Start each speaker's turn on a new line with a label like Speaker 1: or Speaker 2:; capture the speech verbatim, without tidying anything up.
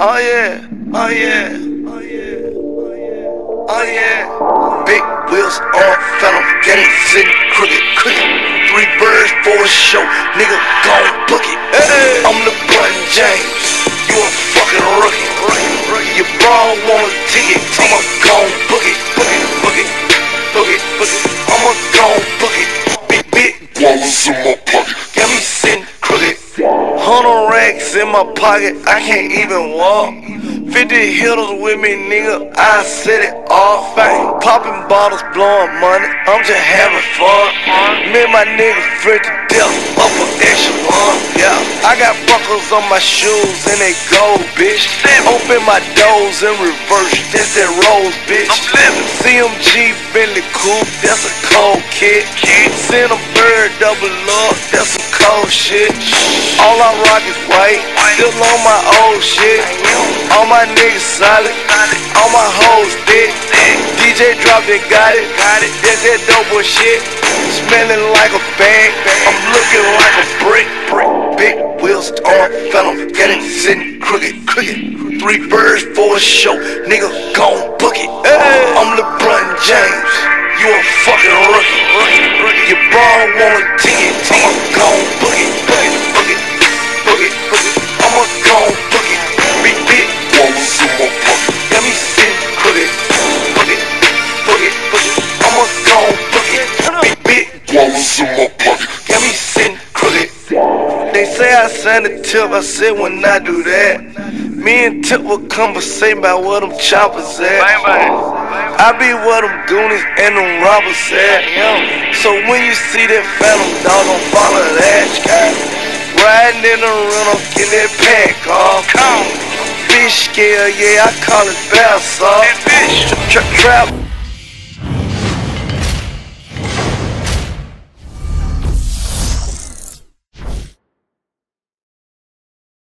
Speaker 1: Oh yeah, oh yeah, oh yeah, oh yeah, oh yeah. Big wheels on phantom, getting sitting crooked, crooked. Three birds for a show, nigga gon' book it. Hey. I'm LeBron James, you a fucking rookie. Your bra want a ticket, I'ma gon' book it, book it, book it, book it, book it. I'ma gon' book it. Big big dollars in my pocket, got me sitting crooked. Hundred racks in my pocket, I can't even walk. Fifty hitters with me, nigga, I set it off. Popping bottles, blowing money, I'm just having fun. Me and my niggas afraid to death, up an echelon. Yeah, I got buckles on my shoes and they gold, bitch. Open my doors in reverse, that's that rose, bitch. C M G Bentley coupe, that's a cold kid. Send a bird double up, that's some cold shit. All I rock is white, still on my old shit. All my niggas solid, all my hoes thick. D J dropped it, got it, that's that dope boy shit. Smelling like a bag, I'm looking like a brick. Big wheels on phantom, getting sitting crooked, crooked. Three birds for a show, nigga gon' book it. I'm LeBron James, you a fucking rookie. Your bra want a ticket, I'ma gon' book it, book it, book it, book it, book it. I'ma gon' book it. Big big dollars in my pocket, got me sitting crooked. Book it, book it, book it. I'ma gon' book it. Big big dollars in my pocket, got me sitting crooked. They say I signed a tip, I said when I do that, me and Tip will conversate about where them choppers at. I be where them goonies and them robbers at. So when you see that phantom dog, don't follow that. Riding in the rental, get that pack off. Fish scale, yeah, I call it bass off. Trap, trap.